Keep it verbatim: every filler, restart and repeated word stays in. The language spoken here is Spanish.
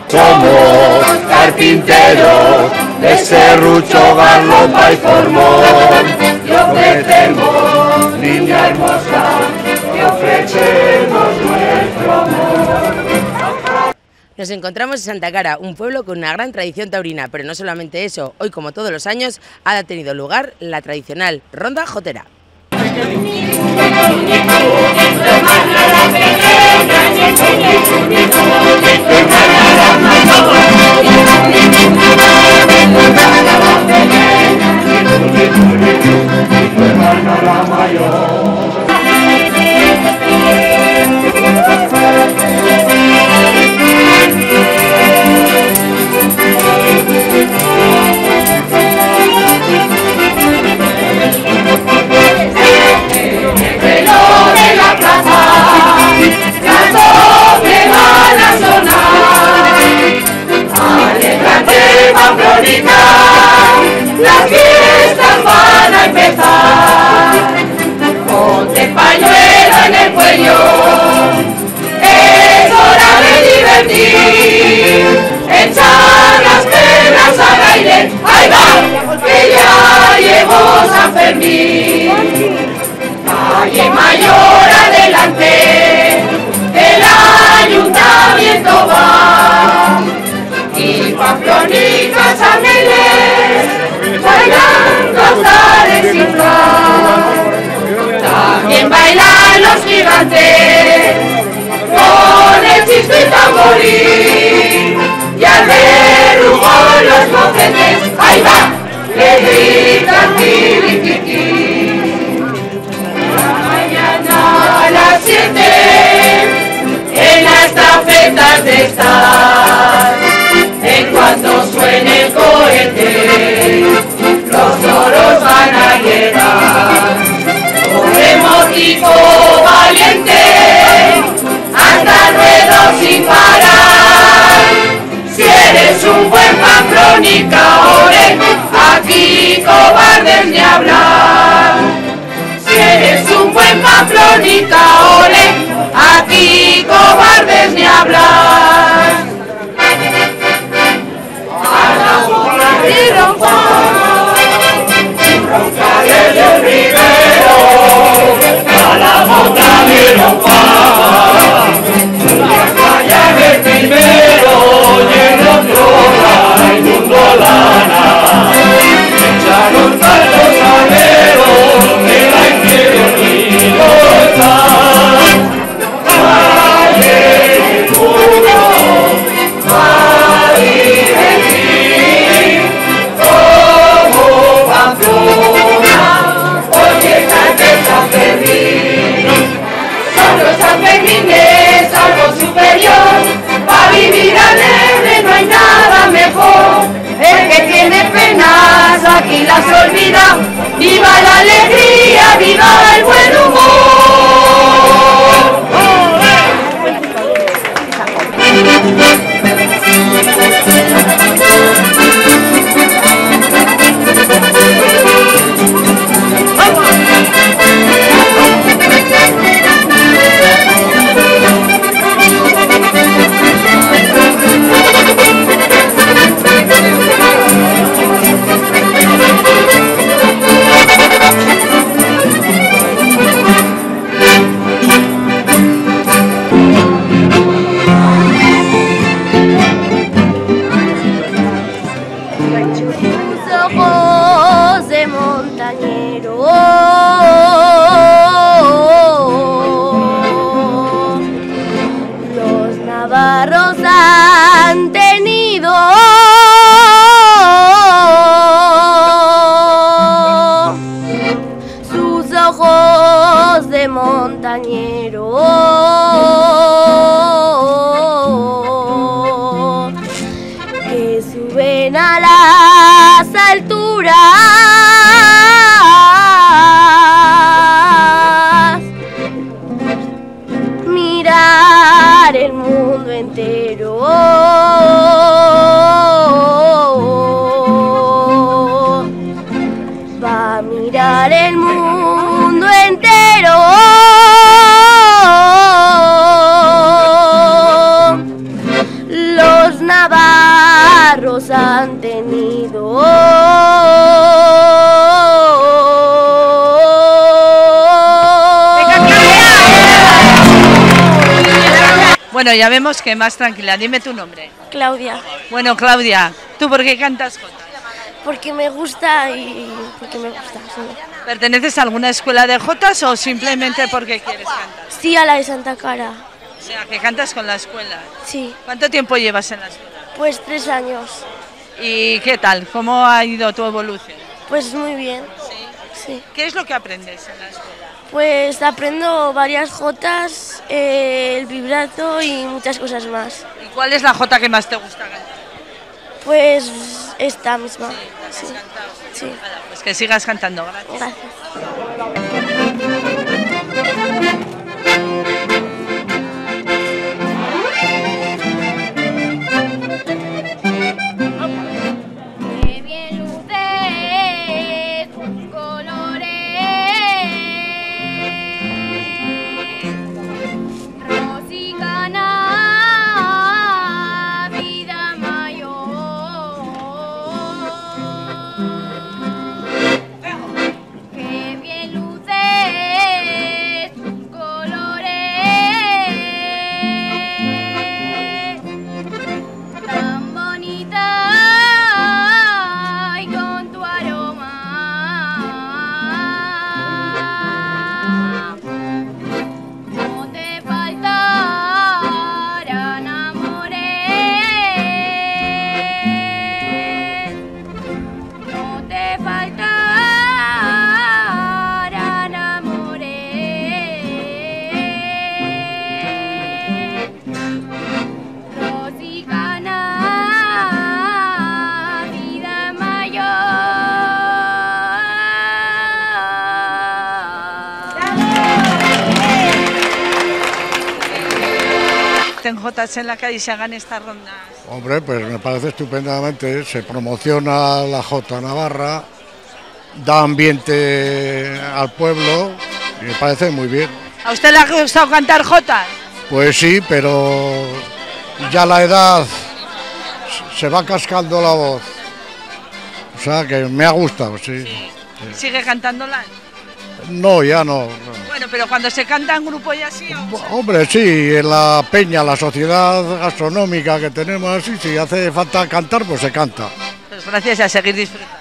Somos carpinteros de serrucho, garlopa y formón. Y ofrecemos, niña hermosa, y ofrecemos nuestro amor. Nos encontramos en Santa Cara, un pueblo con una gran tradición taurina, pero no solamente eso, hoy como todos los años ha tenido lugar la tradicional ronda jotera. Las fiestas van a empezar, ponte pañuelo en el cuello, es hora de divertir, echar las penas al aire, ¡ahí va! Que ya llegó San Fermín, calle Mayor adelante, el ayuntamiento va, y pamplonicas a Melés, bailando hasta desinflar. También bailan los gigantes con el chisto y tamborín, y al verrugo los mofetes, ahí va, le gritan tiriquitín. Mañana a las siete en las estafetas de estar, en cuanto suene el cohete, los toros van a llegar. Corremos tipo valiente, anda ruedo sin parar. Si eres un buen pamplonica, ole, aquí cobardes ni hablar. Si eres un buen pamplonica, ole, aquí cobardes ni hablar. El Rivero, a la monta dieron pan, una calle del primero, y el otro Raimundo Lana, echaron tantos aleros de la izquierda río están. Calle Muro, va a divertir, como Pamplona, oye, calle San Fermín. Son los sanfermines, algo superior, para vivir alegre no hay nada mejor. El que tiene penas aquí las olvida, viva la alegría, viva el buen humor. Que suben a las alturas, mirar el mundo entero, va a mirar el mundo entero. Los Bueno, ya vemos que más tranquila. Dime tu nombre. Claudia, Bueno, Claudia, ¿tú por qué cantas jotas? porque me gusta y porque me gusta. Sí, ¿Perteneces a alguna escuela de jotas o simplemente porque quieres cantar? sí a la de Santa Cara, O sea, que cantas con la escuela. sí, ¿Cuánto tiempo llevas en la escuela? pues tres años. ¿Y qué tal? ¿Cómo ha ido tu evolución? Pues muy bien, sí. ¿Qué es lo que aprendes en la escuela? Pues aprendo varias jotas, eh, el vibrato y muchas cosas más. ¿Y cuál es la jota que más te gusta cantar? Pues esta misma. Sí, sí. Nada, pues que sigas cantando, gracias. Gracias. Qué bien luce tus colores, Rosicana, vida mayor. Qué bien luce tus colores, tan bonita y con tu aroma. No te faltarán amores, no te faltarán amores, Rosicana, vida mayor. En jotas en la calle y se hagan estas rondas. Hombre, pues me parece estupendamente, se promociona la Jota Navarra, da ambiente al pueblo y me parece muy bien. ¿A usted le ha gustado cantar jotas? Pues sí, pero ya la edad se va cascando la voz, o sea que me ha gustado, sí. ¿Sigue cantándolas? No, ya no. no. Bueno, pero cuando se canta en grupo y así... ¿o? Hombre, sí, en la peña, la sociedad gastronómica que tenemos, así, si hace falta cantar, pues se canta. Pues gracias y a seguir disfrutando.